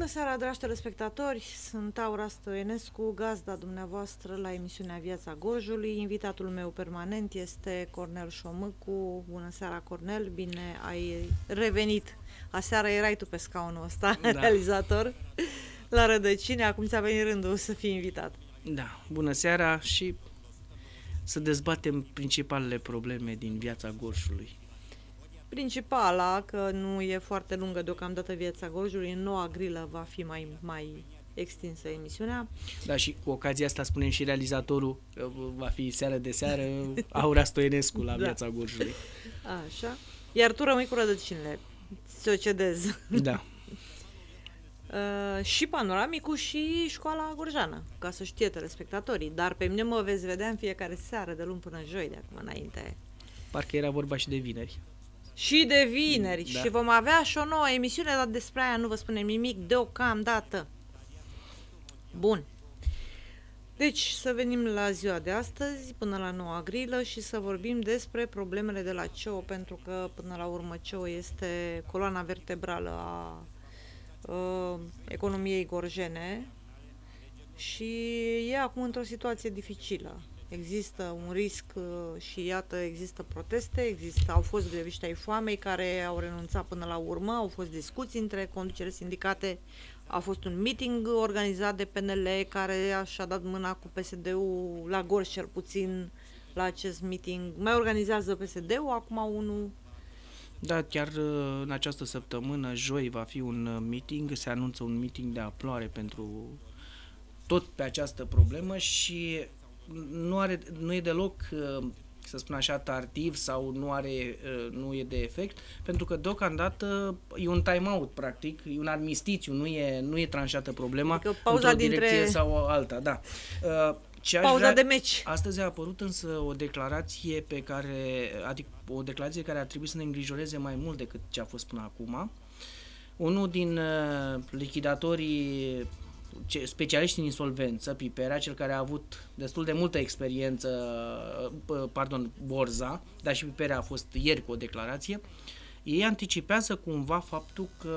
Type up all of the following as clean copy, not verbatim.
Bună seara, dragi telespectatori! Sunt Aura Stoienescu, gazda dumneavoastră la emisiunea Viața Gorjului. Invitatul meu permanent este Cornel Șomâcu. Bună seara, Cornel! Bine ai revenit! Aseară erai tu pe scaunul ăsta, da. Realizator, la rădăcini. Acum ți-a venit rândul să fii invitat. Da, bună seara și să dezbatem principalele probleme din Viața Gorjului. Principala, că nu e foarte lungă deocamdată Viața Gorjului, în noua grilă va fi mai extinsă emisiunea. Da, și cu ocazia asta spunem și realizatorul, va fi seară de seară, Aura Stoienescu la Viața Gorjului. Așa. Iar tu rămâi cu rădăcinile. Ți-o cedez. Da. Și Panoramicul și Școala Gorjană, ca să știe telespectatorii. Dar pe mine mă veți vedea în fiecare seară, de luni până joi, de acum înainte. Parcă era vorba și de vineri. Și de vineri. Da. Și vom avea și o nouă emisiune, dar despre aia nu vă spunem nimic deocamdată. Bun. Deci, să venim la ziua de astăzi, până la noua grilă, și să vorbim despre problemele de la CEO, pentru că, până la urmă, CEO este coloana vertebrală a economiei gorjene și e acum într-o situație dificilă. Există un risc și iată, există proteste, au fost greviști ai foamei care au renunțat până la urmă, au fost discuții între conducere sindicate, a fost un meeting organizat de PNL care și-a dat mâna cu PSD-ul la Gorj, cel puțin la acest meeting. Mai organizează PSD-ul, acum unul. Da, chiar în această săptămână, joi, va fi un meeting, se anunță un meeting de amploare pentru tot pe această problemă și nu e deloc, să spun așa, tardiv sau nu e de efect, pentru că deocamdată e un time-out, practic, e un armistițiu, nu e tranșată problema, adică pauza într-o direcție sau alta, da. Pauza de meci. Astăzi a apărut însă o declarație care ar trebui să ne îngrijoreze mai mult decât ce a fost până acum. Unul din lichidatorii specialiști în insolvență, Piperea, cel care a avut destul de multă experiență, Borza, dar și Piperea a fost ieri cu o declarație, ei anticipează cumva faptul că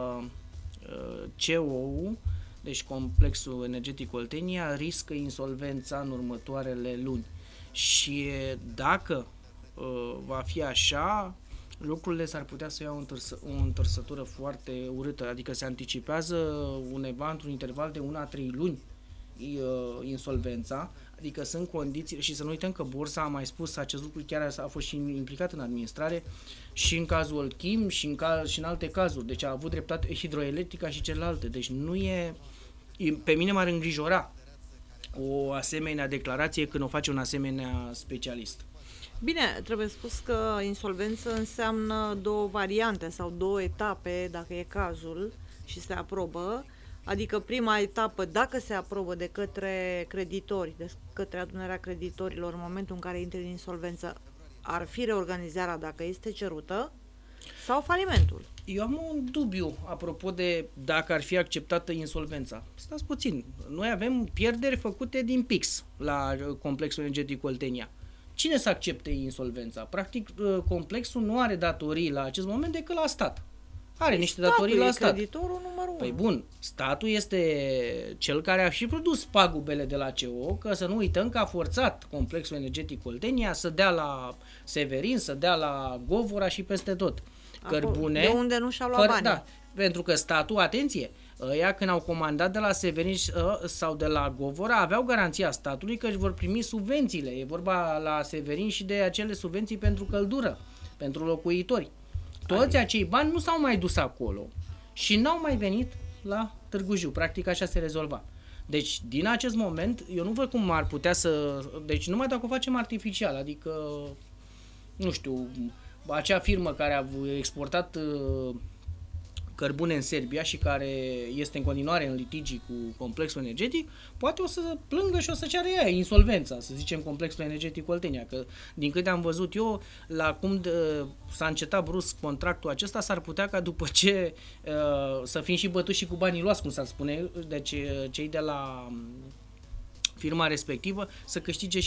CEO-ul, deci Complexul Energetic Oltenia, riscă insolvența în următoarele luni. Și dacă va fi așa, lucrurile s-ar putea să ia o întorsătură foarte urâtă, adică se anticipează undeva într-un interval de 1-3 luni insolvența, adică sunt condiții, și să nu uităm că Borsa a mai spus acest lucru, chiar a fost și implicat în administrare și în cazul Kim și în alte cazuri, deci a avut dreptate Hidroelectrica și celelalte, deci pe mine m-ar îngrijora o asemenea declarație când o face un asemenea specialist. Bine, trebuie spus că insolvență înseamnă două variante sau două etape, dacă e cazul și se aprobă. Adică prima etapă, dacă se aprobă de către creditori, de către adunarea creditorilor în momentul în care intri în insolvență, ar fi reorganizarea dacă este cerută sau falimentul. Eu am un dubiu apropo de dacă ar fi acceptată insolvența. Stați puțin, noi avem pierderi făcute din PIX la Complexul Energetic Oltenia. Cine să accepte insolvența? Practic, complexul nu are datorii la acest moment decât la stat. Are niște datorii la stat. Creditorul numărul 1. Păi bun, statul este cel care a și produs pagubele de la CEO, că să nu uităm că a forțat Complexul Energetic Oltenia să dea la Severin, să dea la Govora și peste tot. Cărbune, de unde nu și-au luat banii. Da, pentru că statul, atenție, ăia când au comandat de la Severin sau de la Govora aveau garanția statului că își vor primi subvențiile. E vorba la Severin și de acele subvenții pentru căldură, pentru locuitori. Toți acei bani nu s-au mai dus acolo și n-au mai venit la Târgu Jiu. Practic așa se rezolva. Deci, din acest moment, eu nu văd cum ar putea să... Deci, numai dacă o facem artificial, adică, nu știu, acea firmă care a exportat cărbune în Serbia și care este în continuare în litigii cu Complexul Energetic, poate o să plângă și o să ceară ea insolvența, să zicem, Complexul Energetic Oltenia, că din câte am văzut eu, la cum s-a încetat brusc contractul acesta, s-ar putea ca după ce să fim și bătuși și cu banii luați, cum s-ar spune, deci cei de la firma respectivă să câștige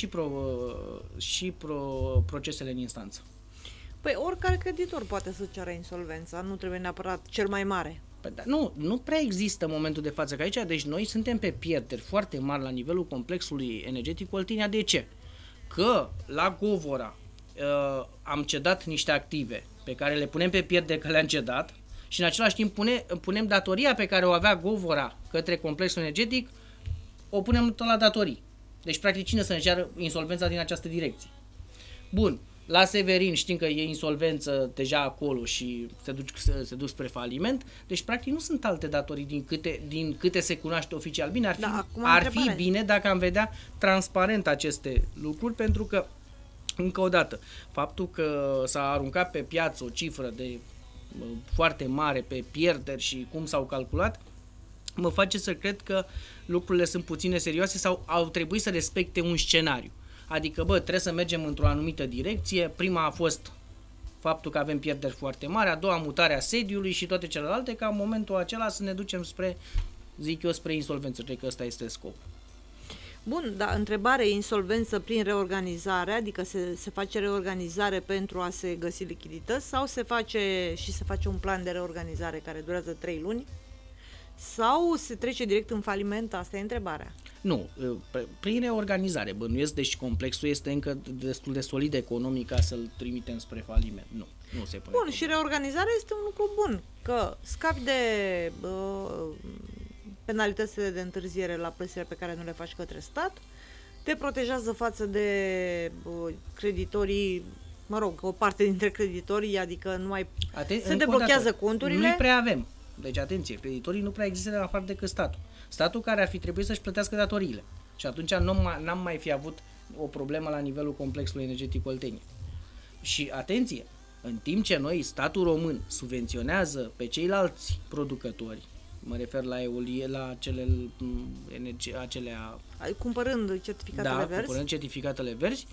și procesele în instanță. Păi oricare creditor poate să ceară insolvența, nu trebuie neapărat cel mai mare. Păi, dar nu prea există în momentul de față, că aici, deci noi suntem pe pierderi foarte mari la nivelul complexului energetic Oltenia. De ce? Că la Govora am cedat niște active pe care le punem pe pierderi că le-am cedat și în același timp punem datoria pe care o avea Govora către complexul energetic, o punem tot la datorii. Deci, practic, cine să înceară insolvența din această direcție? Bun. La Severin știm că e insolvență deja acolo și se duc spre faliment, deci practic nu sunt alte datorii din câte se cunoaște oficial. Bine, ar fi bine dacă am vedea transparent aceste lucruri, pentru că, încă o dată, faptul că s-a aruncat pe piață o cifră de foarte mare pe pierderi și cum s-au calculat, mă face să cred că lucrurile sunt puțin serioase sau au trebuit să respecte un scenariu. Adică, trebuie să mergem într-o anumită direcție. Prima a fost faptul că avem pierderi foarte mari, a doua mutarea sediului și toate celelalte, ca în momentul acela să ne ducem spre insolvență. Cred că ăsta este scopul. Bun, dar întrebare, insolvență prin reorganizare, adică se face reorganizare pentru a se găsi lichidități sau se face un plan de reorganizare care durează 3 luni? Sau se trece direct în faliment? Asta e întrebarea. Nu, prin reorganizare, bănuiesc, deci complexul este încă destul de solid economic ca să-l trimitem spre faliment. Nu se pune. Bun, și reorganizarea este un lucru bun, că scapi de penalitățile de întârziere la plățile pe care nu le faci către stat, te protejează față de creditorii, mă rog, o parte dintre creditorii, adică nu mai se deblochează conturile. Nu prea avem. Deci, atenție, creditorii nu prea există în afară decât statul. Statul care ar fi trebuit să-și plătească datoriile. Și atunci n-am mai fi avut o problemă la nivelul complexului energetic Oltenia. Și, atenție, în timp ce noi, statul român, subvenționează pe ceilalți producători, mă refer la eolie, la acelea... Cumpărând certificatele verzi? Cumpărând certificatele verzi,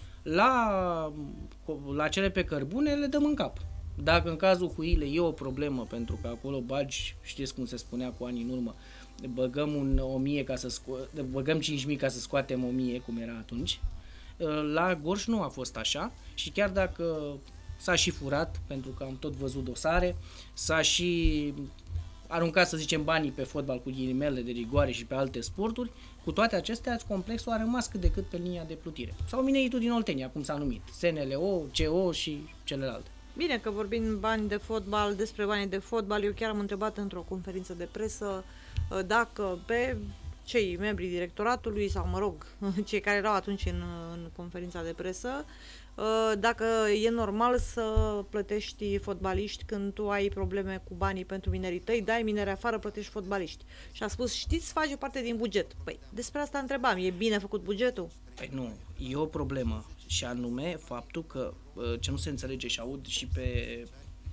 la cele pe cărbune le dăm în cap. Dacă în cazul Huile e o problemă, pentru că acolo bagi, știți cum se spunea cu ani în urmă, băgăm 1000 băgăm 5000 ca să scoatem 1000, cum era atunci. La Gorj nu a fost așa și chiar dacă s-a și furat, pentru că am tot văzut dosare, s-a și aruncat, să zicem, banii pe fotbal cu ghilimele de rigoare și pe alte sporturi, cu toate acestea, complexul a rămas cât de cât pe linia de plutire. Sau Mineritul din Oltenia, cum s-a numit, SNLO, CO și celelalte. Bine că vorbim despre banii de fotbal, eu chiar am întrebat într-o conferință de presă dacă pe cei membrii directoratului sau, mă rog, cei care erau atunci în conferința de presă, dacă e normal să plătești fotbaliști când tu ai probleme cu banii pentru minerii tăi, dai mineri afară, plătești fotbaliști. Și a spus, știți, face parte din buget. Păi, despre asta întrebam, e bine făcut bugetul? Păi nu, e o problemă și anume faptul că, ce nu se înțelege și aud și pe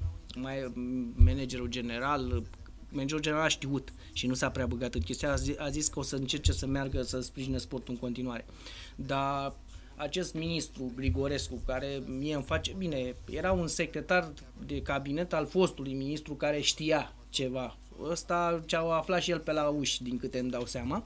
managerul general a știut și nu s-a prea băgat în chestia, a zis că o să încerce să meargă să sprijine sportul în continuare. Dar acest ministru Grigorescu, care mie îmi face, bine, era un secretar de cabinet al fostului ministru care știa ceva. Ăsta ce-a aflat și el pe la uși, din câte îmi dau seama.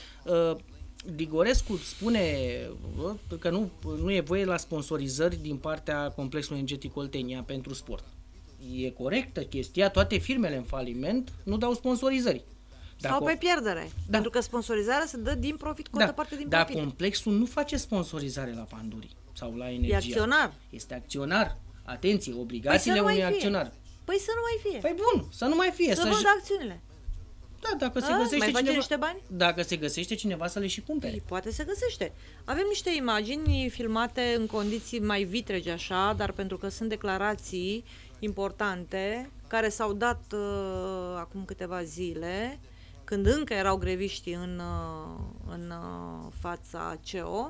Grigorescu spune că nu e voie la sponsorizări din partea complexului energetic Oltenia pentru sport. E corectă chestia, toate firmele în faliment nu dau sponsorizări. Sau pe pierdere, pentru că sponsorizarea se dă din profit, cu o parte din profit. Dar complexul nu face sponsorizare la Pandurii sau la Energia. E acționar. Este acționar. Atenție, obligațiile unui acționar. Păi să nu mai fie. Păi bun, să nu mai fie. Să vândă acțiunile. Da, dacă se găsește cineva, niște bani? Dacă se găsește cineva să le și cumpere. Poate se găsește. Avem niște imagini filmate în condiții mai vitregi așa, dar pentru că sunt declarații importante care s-au dat acum câteva zile, când încă erau greviștii în fața CO.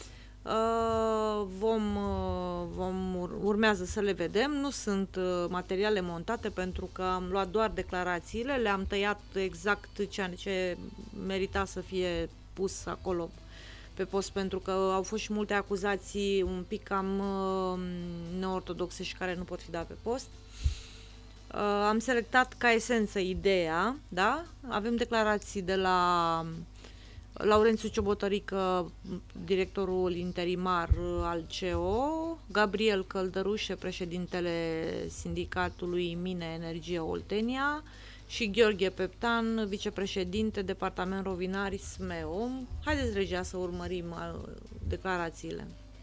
Urmează să le vedem. Nu sunt materiale montate pentru că am luat doar declarațiile, le-am tăiat exact ceea ce merita să fie pus acolo pe post, pentru că au fost și multe acuzații un pic cam neortodoxe și care nu pot fi date pe post. Am selectat ca esență ideea, da? Avem declarații de la Laurențiu Ciobotărică, directorul interimar al CO, Gabriel Căldărușe, președintele sindicatului Mine Energie Oltenia, și Gheorghe Peptan, vicepreședinte, Departament Rovinari, SMEO. Haideți, regia, să urmărim declarațiile.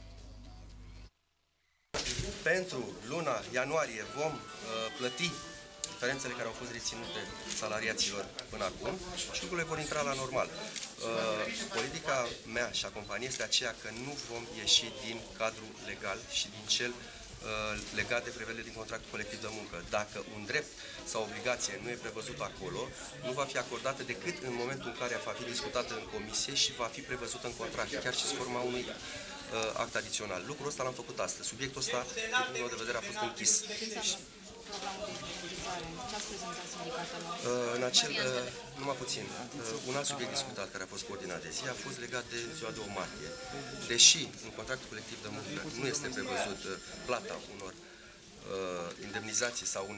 Pentru luna ianuarie vom plăti diferențele care au fost reținute salariaților până acum și lucrurile vor intra la normal. Politica mea și a companiei este aceea că nu vom ieși din cadrul legal și din cel legat de prevederile din contractul colectiv de muncă. Dacă un drept sau obligație nu e prevăzut acolo, nu va fi acordată decât în momentul în care va fi discutată în comisie și va fi prevăzută în contract, chiar și sub forma unui act adițional. Lucrul ăsta l-am făcut astăzi. Subiectul ăsta, din punctul meu de vedere, a fost închis. În acel, numai puțin, un alt subiect discutat care a fost pe ordinea de zi a fost legat de ziua de 8 martie. Deși în contractul colectiv de muncă nu este prevăzut plata unor indemnizații sau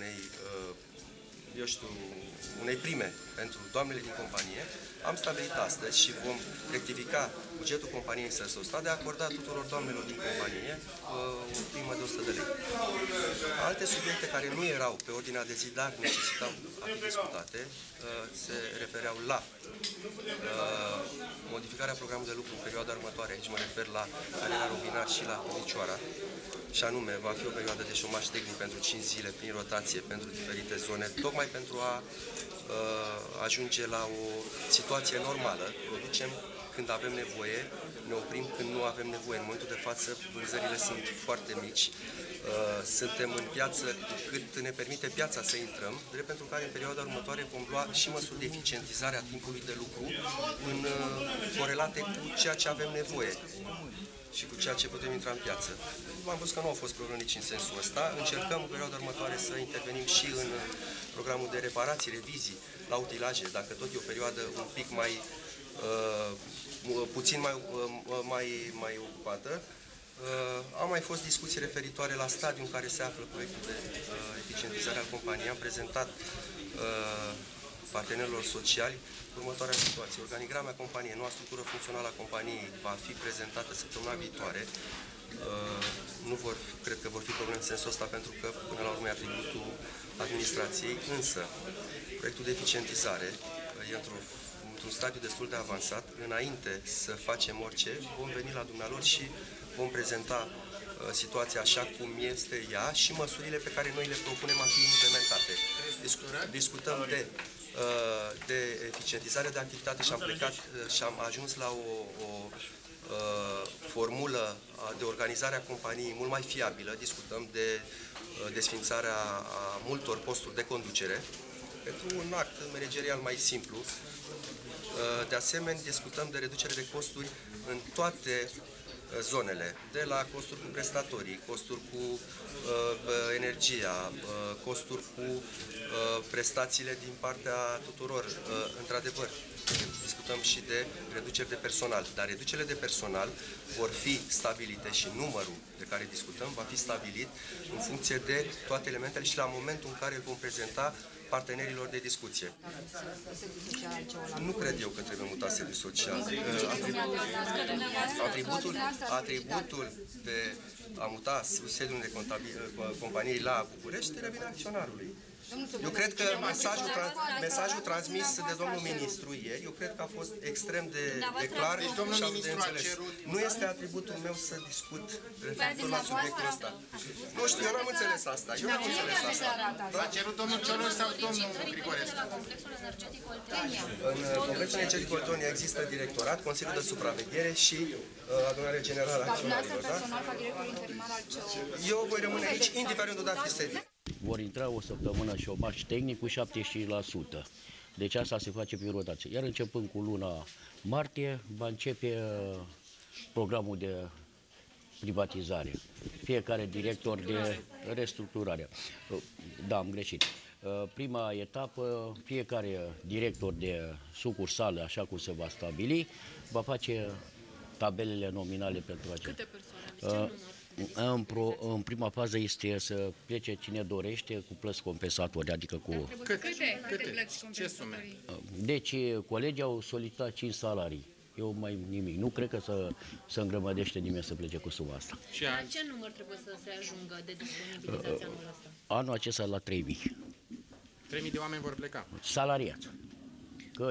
unei prime pentru doamnele din companie, am stabilit astăzi și vom rectifica bugetul companiei Sărsostat de a acorda tuturor doamnelor din companie o primă de 100 de lei. Alte subiecte care nu erau pe ordinea de zi, dar necesitau a fi discutate, se refereau la modificarea programului de lucru în perioada următoare. Aici mă refer la Arena Rovinar și la Comicioara, și anume va fi o perioadă de șomaj tehnic pentru 5 zile prin rotație pentru diferite zone, tocmai pentru a ajunge la o situație normală. Producem când avem nevoie, ne oprim când nu avem nevoie. În momentul de față, vânzările sunt foarte mici. Suntem în piață cât ne permite piața să intrăm, drept pentru care în perioada următoare vom lua și măsuri de eficientizare a timpului de lucru corelate cu ceea ce avem nevoie și cu ceea ce putem intra în piață. V-am văzut că nu au fost probleme nici în sensul ăsta. Încercăm în perioada următoare să intervenim și în programul de reparații, revizii la utilaje, dacă tot e o perioadă un pic mai puțin mai ocupată. Au mai fost discuții referitoare la stadiul în care se află proiectul de eficientizare al companiei. Am prezentat partenerilor sociali următoarea situație. Organigrama companiei, noua structură funcțională a companiei va fi prezentată săptămâna viitoare. Cred că vor fi probleme în sensul ăsta, pentru că până la urmă e atributul administrației, însă proiectul de eficientizare e într-un stadiu destul de avansat. Înainte să facem orice, vom veni la dumnealor și vom prezenta situația așa cum este ea și măsurile pe care noi le propunem a fi implementate. Discutăm de eficientizare de activitate și am plecat și am ajuns la o formulă de organizare a companiei mult mai fiabilă. Discutăm de desfințarea a multor posturi de conducere pentru un act managerial mai simplu. De asemenea, discutăm de reducere de costuri în toate zonele, de la costuri cu prestatorii, costuri cu energia, costuri cu prestațiile din partea tuturor. Într-adevăr, discutăm și de reduceri de personal, dar reducerile de personal vor fi stabilite și numărul de care discutăm va fi stabilit în funcție de toate elementele și la momentul în care îl vom prezenta partenerilor de discuție. Nu cred eu că trebuie mutat sediul social. Atributul de a muta sediul de companiei la București revine acționarului. Eu cred că mesajul transmis de domnul ministru ieri, eu cred că a fost extrem de clar și am de înțeles. Nu este atributul meu să discut referitor la subiectul ăsta. Nu știu, eu n-am înțeles asta. A cerut domnul Cioloș sau domnul Grigorescu? În complexul energetic Oltenia există directorat, Consiliul de Supraveghere și Adunarea Generală a Acționarilor. Eu voi rămâne aici, indiferent de unde ar fi sediu. Vor intra o săptămână șomaj tehnic cu 75%. Deci asta se face prin rotație. Iar începând cu luna martie, va începe programul de privatizare. Fiecare director de restructurare. Da, am greșit. Prima etapă, fiecare director de sucursală, așa cum se va stabili, va face tabelele nominale pentru acestea. Câte persoane? În prima fază este să plece cine dorește cu plăți compensatorii, adică cu... Câte? Ce sume? Deci colegii au solicitat 5 salarii. Eu mai nimic. Nu cred că să îngrămădește nimeni să plece cu suma asta. La ce număr trebuie să se ajungă de disponibilizația anul ăsta? Anul acesta la 3.000. 3.000 de oameni vor pleca. Salariați. Că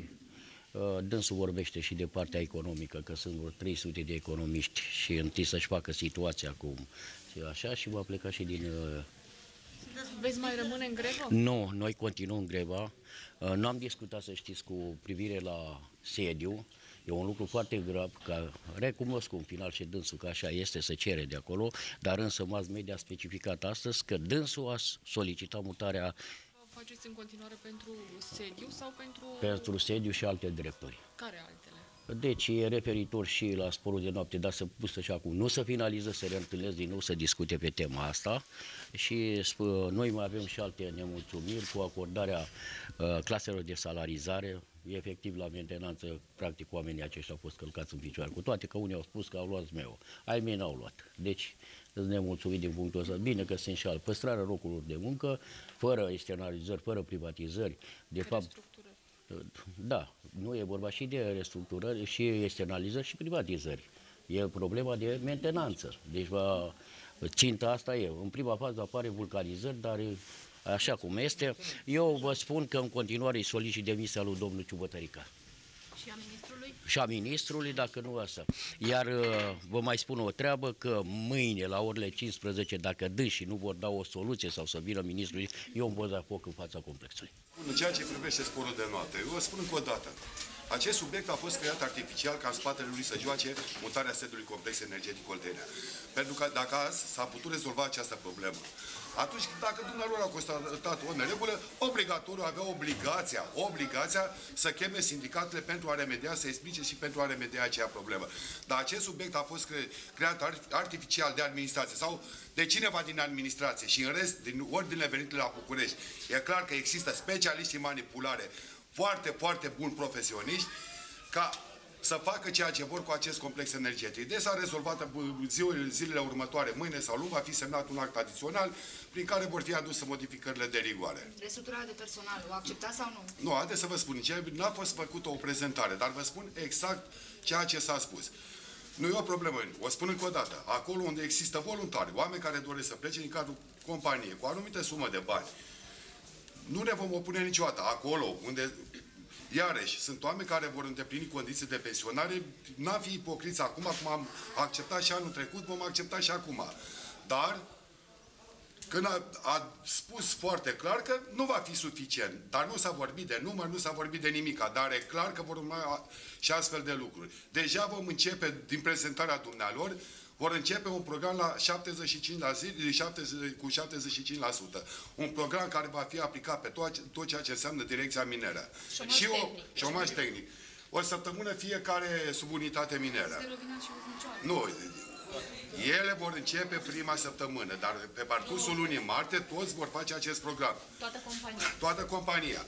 dânsul vorbește și de partea economică, că sunt vreo 300 de economiști și întâi să-și facă situația cum și așa și va pleca și din... Veți mai rămâne în grevă? Nu, noi continuăm greva. Nu am discutat, să știți, cu privire la sediu. E un lucru foarte grav, că recunosc în final și dânsul că așa este, să cere de acolo, dar însă mass media a specificat astăzi că dânsul a solicitat mutarea Faceți în continuare pentru sediu sau pentru... pentru sediu și alte drepturi. Care altele? Deci e referitor și la sporul de noapte, dar să pusă și acum. Nu să finaliză, să reîntâlnesc din nou, să discute pe tema asta și noi mai avem și alte nemulțumiri cu acordarea claselor de salarizare. Efectiv, la mentenanță, practic, oamenii aceștia au fost călcați în picioare, cu toate că unii au spus că au luat meu. Ai mei n-au luat. Deci, îți nemulțumit din punctul ăsta. Bine că sunt și al păstrarea locurilor de muncă, fără externalizări, fără privatizări. De fapt, da, nu e vorba și de restructurări, și externalizări și privatizări. E problema de mentenanță. Deci, ținta asta e. În prima fază apare vulcanizări, dar așa cum este. Eu vă spun că în continuare îi solicit demisia lui domnul Ciubătărica. Și a ministrului? Și a ministrului, dacă nu asta. Iar vă mai spun o treabă, că mâine la orele 15, dacă dânsii nu vor da o soluție sau să vină ministrul, eu îmi voi da foc în fața complexului. În ceea ce privește sporul de noapte, eu vă spun încă o dată, acest subiect a fost creat artificial ca în spatele lui să joace mutarea sediului complex energetic Oltenia. Pentru că dacă azi s-a putut rezolva această problemă, atunci dacă dumnealor a constatat o neregulă, obligatoriu avea obligația să cheme sindicatele pentru a remedia, să explice și pentru a remedia acea problemă. Dar acest subiect a fost creat artificial de administrație sau de cineva din administrație și în rest, din ordinele venite la București. E clar că există specialiști în manipulare foarte, foarte buni profesioniști ca să facă ceea ce vor cu acest complex energetic. Deci s-a rezolvat zilele următoare, mâine sau luni, va fi semnat un act adițional prin care vor fi aduse modificările de rigoare. Restructurarea de personal, o acceptați sau nu? Nu, haideți să vă spun, n-a fost făcută o prezentare, dar vă spun exact ceea ce s-a spus. Nu e o problemă, o spun încă o dată, acolo unde există voluntari, oameni care doresc să plece din cadrul companiei cu o anumită sumă de bani, nu ne vom opune niciodată. Acolo unde, iarăși, sunt oameni care vor îndeplini condiții de pensionare, n-am fi ipocriți acum, cum am acceptat și anul trecut, vom accepta și acum. Dar, când a spus foarte clar că nu va fi suficient, dar nu s-a vorbit de număr, nu s-a vorbit de nimica, dar e clar că vor urma și astfel de lucruri. Deja vom începe, din prezentarea dumnealor, vor începe un program la 75 la zi, cu 75%. Un program care va fi aplicat pe tot ceea ce înseamnă direcția mineră. Șomaj tehnic. O săptămână fiecare subunitate mineră. Nu, ele vor începe prima săptămână, dar pe parcursul lunii martie toți vor face acest program. Toată compania.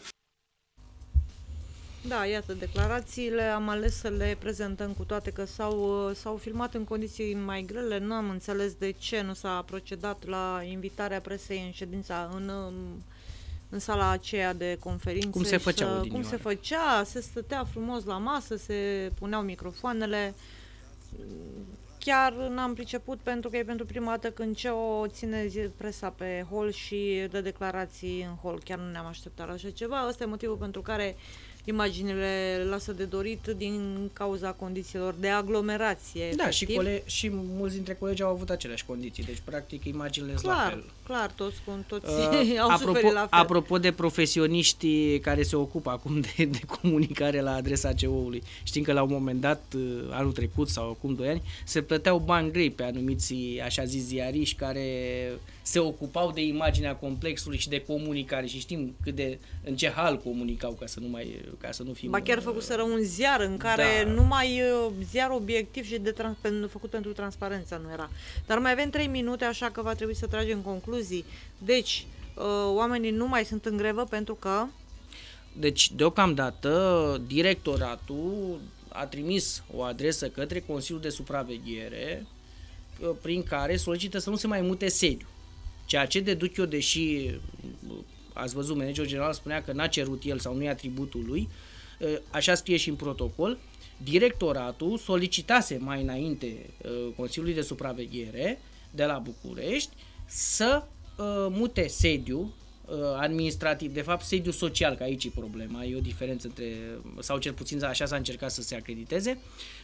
Da, iată, declarațiile am ales să le prezentăm, cu toate că s-au filmat în condiții mai grele. Nu am înțeles de ce nu s-a procedat la invitarea presei în ședința, în sala aceea de conferințe. Cum se făcea Cum se făcea, se stătea frumos la masă, se puneau microfoanele. Chiar n-am priceput, pentru că e pentru prima dată când CEO ține presa pe hol și dă declarații în hol. Chiar nu ne-am așteptat la așa ceva. Ăsta e motivul pentru care imaginile lasă de dorit, din cauza condițiilor de aglomerație. Da, și mulți dintre colegi au avut aceleași condiții, deci practic imaginile sunt la fel. Clar, toți au suferit la fel. Apropo de profesioniștii care se ocupă acum de comunicare la adresa CEO-ului, știm că la un moment dat, anul trecut sau acum 2 ani, se plăteau bani grei pe anumiți, așa zis, ziariști care se ocupau de imaginea complexului și de comunicare și știm în ce hal comunicau ca să nu fim... Ba chiar făcuseră un ziar în care numai ziar obiectiv și făcut pentru transparență nu era. Dar mai avem 3 minute, așa că va trebui să tragem concluzii. Deci, oamenii nu mai sunt în grevă pentru că... Deci, deocamdată, directoratul a trimis o adresă către Consiliul de Supraveghere prin care solicită să nu se mai mute sediu. Ceea ce deduc eu, deși ați văzut, managerul general spunea că n-a cerut el sau nu e atributul lui, așa scrie și în protocol, directoratul solicitase mai înainte Consiliului de Supraveghere de la București să mute sediu administrativ, de fapt sediu social, că aici e problema, e o diferență între, sau cel puțin așa s-a încercat să se acrediteze,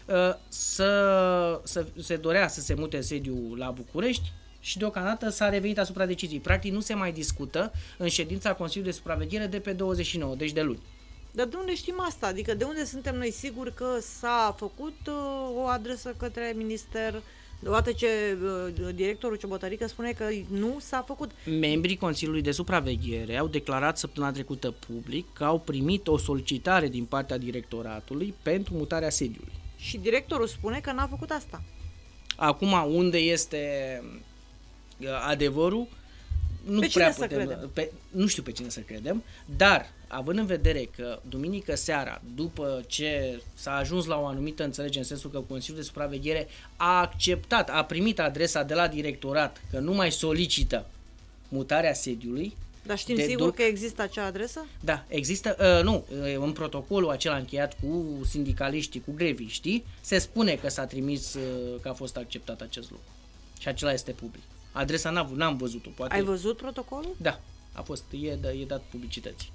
se dorea să se mute sediul la București și deocamdată s-a revenit asupra deciziei. Practic nu se mai discută în ședința Consiliului de Supraveghere de pe 29, deci de luni. Dar de unde știm asta? Adică de unde suntem noi siguri că s-a făcut o adresă către minister, deodată ce directorul Ciobotarică spune că nu s-a făcut? Membrii Consiliului de Supraveghere au declarat săptămâna trecută public că au primit o solicitare din partea directoratului pentru mutarea sediului. Și directorul spune că n-a făcut asta. Acum, unde este adevărul, nu pe prea cine putem, să credem? nu știu pe cine să credem, dar având în vedere că duminică seara, după ce s-a ajuns la o anumită înțelegere, în sensul că Consiliul de Supraveghere a acceptat, a primit adresa de la directorat că nu mai solicită mutarea sediului. Dar știm sigur că există acea adresă? Da, există, nu, în protocolul acela încheiat cu sindicaliștii, cu greviștii, se spune că s-a trimis, că a fost acceptat acest lucru. Și acela este public. Adresa n-am văzut-o, poate. Ai văzut protocolul? Da, a fost, e dat publicității.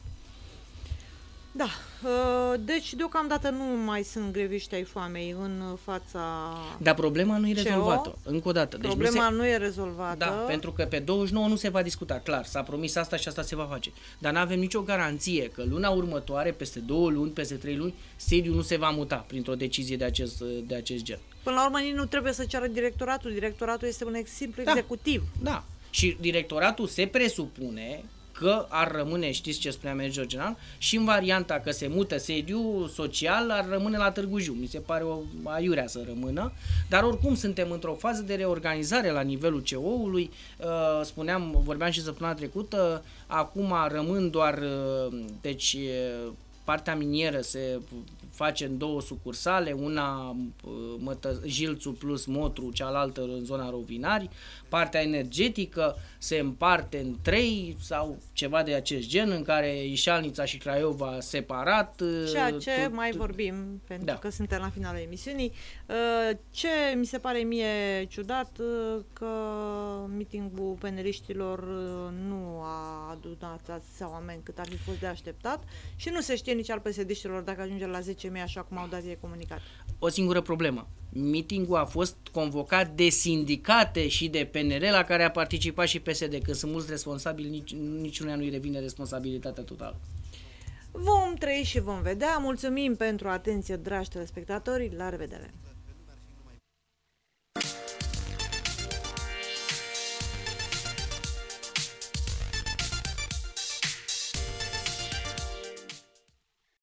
Da, deci deocamdată nu mai sunt greviști ai foamei în fața... Dar problema nu e rezolvată, încă o dată. Deci problema nu e rezolvată. Da, pentru că pe 29 nu se va discuta, clar, s-a promis asta și asta se va face. Dar nu avem nicio garanție că luna următoare, peste 2 luni, peste 3 luni, sediul nu se va muta printr-o decizie de acest gen. Până la urmă nici nu trebuie să ceară directoratul. Directoratul este un simplu executiv. Da, și directoratul se presupune că ar rămâne, știți ce spunea managerul general, și în varianta că se mută sediul social, ar rămâne la Târgu Jiu. Mi se pare o aiurea să rămână, dar oricum suntem într-o fază de reorganizare la nivelul CO-ului, vorbeam și săptămâna trecută, acum rămân doar, deci partea minieră se face în 2 sucursale, una Jilțu plus Motru, cealaltă în zona Rovinari. Partea energetică se împarte în 3 sau ceva de acest gen, în care Ișalnița și Craiova separat. Ceea ce mai vorbim, pentru că suntem la finalul emisiunii. Ce mi se pare mie ciudat, că mitingul peneliștilor nu a adunat atâția oameni cât ar fi fost de așteptat și nu se știe nici al PSD-știlor dacă ajunge la 10.000, așa cum au dat ei comunicat. O singură problemă. Mitingul a fost convocat de sindicate și de PNL, la care a participat și PSD. Când sunt mulți responsabili, niciunea nu-i revine responsabilitatea totală. Vom trăi și vom vedea. Mulțumim pentru atenție, dragi telespectatori. La revedere!